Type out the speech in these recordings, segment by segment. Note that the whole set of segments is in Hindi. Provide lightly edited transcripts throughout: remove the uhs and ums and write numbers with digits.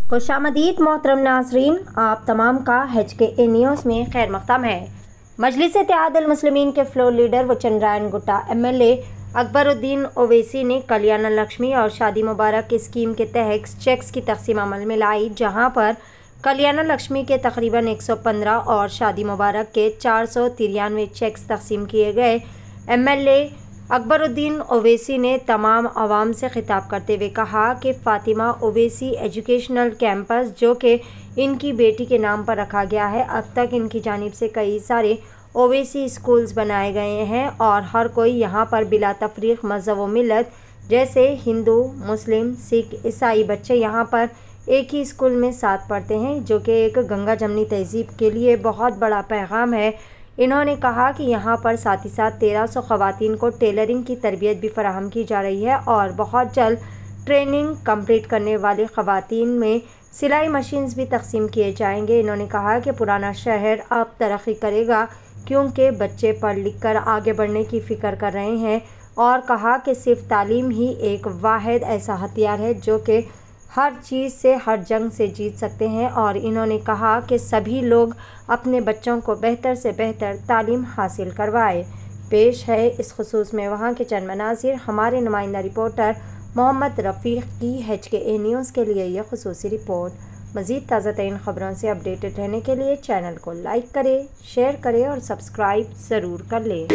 खुशामदीद मोहतरम नाजरीन, आप तमाम का HKA न्यूज़ में खैर मक़दम है। मजलिस-ए-इत्तेहादुल मुस्लिमीन के फ्लोर लीडर व चंद्रायन गुट्टा MLA अकबरुद्दीन ओवैसी ने कल्याण लक्ष्मी और शादी मुबारक स्कीम के तहत चेक्स की तकसीम अमल में लाई, जहां पर कल्याण लक्ष्मी के तकरीबन 115 और शादी मुबारक के 493 चेक्स तकसीम किए गए। MLA अकबरुद्दीन ओवैसी ने तमाम आवाम से खिताब करते हुए कहा कि फ़ातिमा ओवैसी एजुकेशनल कैंपस, जो कि इनकी बेटी के नाम पर रखा गया है, अब तक इनकी जानिब से कई सारे ओवैसी स्कूल्स बनाए गए हैं और हर कोई यहां पर बिला तफरीक मज़हब व मिलत जैसे हिंदू, मुस्लिम, सिख, ईसाई बच्चे यहां पर एक ही स्कूल में साथ पढ़ते हैं, जो कि एक गंगा जमनी तहजीब के लिए बहुत बड़ा पैगाम है। इन्होंने कहा कि यहाँ पर साथ ही साथ 1300 ख़वातीन को टेलरिंग की तरबियत भी फराहम की जा रही है और बहुत जल्द ट्रेनिंग कंप्लीट करने वाली ख़वातीन में सिलाई मशीन्स भी तकसीम किए जाएंगे। इन्होंने कहा कि पुराना शहर अब तरक्की करेगा क्योंकि बच्चे पढ़ लिख कर आगे बढ़ने की फ़िक्र कर रहे हैं और कहा कि सिर्फ तालीम ही एक वाहिद ऐसा हथियार है जो कि हर चीज़ से, हर जंग से जीत सकते हैं। और इन्होंने कहा कि सभी लोग अपने बच्चों को बेहतर से बेहतर तालीम हासिल करवाए। पेश है इस खुसूस में वहाँ के चंद मनाज़िर। हमारे नुमाइंदा रिपोर्टर मोहम्मद रफ़ीक की HKA न्यूज़ के लिए यह खुसूसी रिपोर्ट। मज़ीद ताज़ा तरीन ख़बरों से अपडेटेड रहने के लिए चैनल को लाइक करें, शेयर करें और सब्सक्राइब ज़रूर कर लें।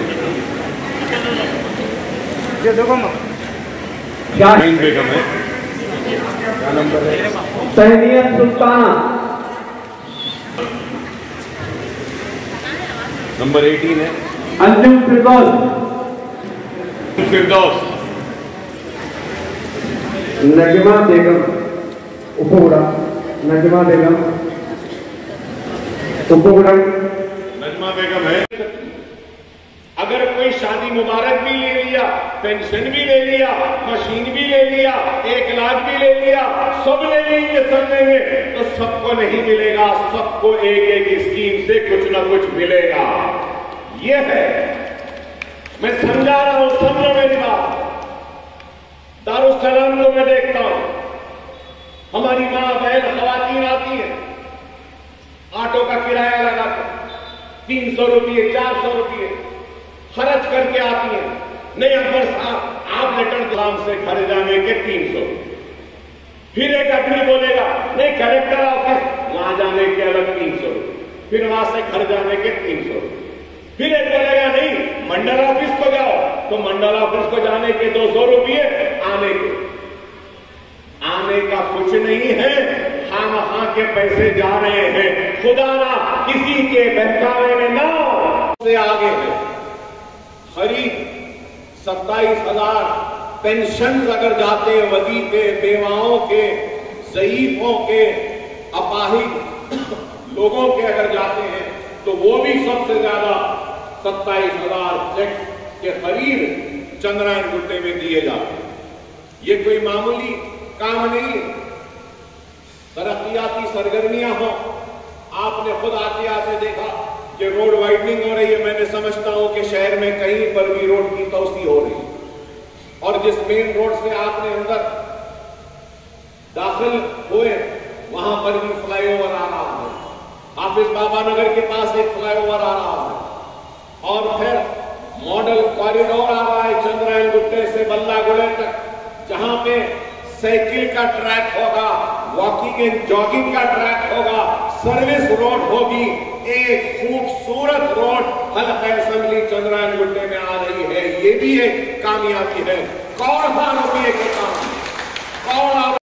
तहनीत सुल्ताना नंबर 18 है। अंजुम फिरदौस नजमा बेगम उपगुड़ा नजमा बेगम उपगुड़ा नजमा बेगम है। अगर कोई शादी मुबारक भी ले लिया, पेंशन भी ले लिया, मशीन भी ले लिया, 1 लाख भी ले लिया, सब ले लीजिए सपने में, तो सबको नहीं मिलेगा। सबको एक एक स्कीम से कुछ ना कुछ मिलेगा। ये है, मैं समझा रहा हूं, समझो मेरी बात। दारुस्सलाम को मैं देखता हूं, हमारी माँ बहन खवातीन आती है, ऑटो का किराया लगाकर 300 रुपये 400 रुपये खर्च करके आती है। नहीं अकबर साहब, आप लेटर गुलाम से घर जाने के 300। फिर एक आदमी बोलेगा नहीं कलेक्टर ऑफिस वहां जाने के अलग 300, फिर वहां से घर जाने के 300। फिर एक बोलेगा नहीं मंडल ऑफिस को जाओ, तो मंडल ऑफिस को जाने के 200 रुपये, आने का कुछ नहीं है, खामखा के पैसे जा रहे हैं। खुदा ना किसी के बहकावे में ना से आगे है। खरीद 27,000 पेंशन अगर जाते वजीफे, बेवाओं के, ज़ईफों के, अपाहिज लोगों के अगर जाते हैं तो वो भी सबसे ज्यादा 27,000 चेक के खरीद चंद्रायन गुट्टे में दिए जाते हैं। ये कोई मामूली काम नहीं है। तरक्याती सरगर्मियां हो, आपने खुद आते आते देखा कि रोड वाइडनिंग हो रही है। मैंने समझता हूं कि शहर में कहीं पर भी रोड की तोसी हो रही है और जिस मेन रोड से आपने अंदर दाखिल हुए वहां पर भी फ्लाईओवर आ रहा है। हाफिज बाबा नगर के पास एक फ्लाईओवर आ रहा है और फिर मॉडल कॉरिडोर आ रहा है चंद्रायन गुट्टे से बल्ला गुड़े तक, जहां पे साइकिल का ट्रैक होगा, वॉकिंग एंड जॉगिंग का ट्रैक होगा, सर्विस रोड होगी। एक खूबसूरत रोड हल्का असेंबली चंद्रायन गुट्टे में आ रही है। ये भी एक कामयाबी है। कौन सा रुपये का काम, कौन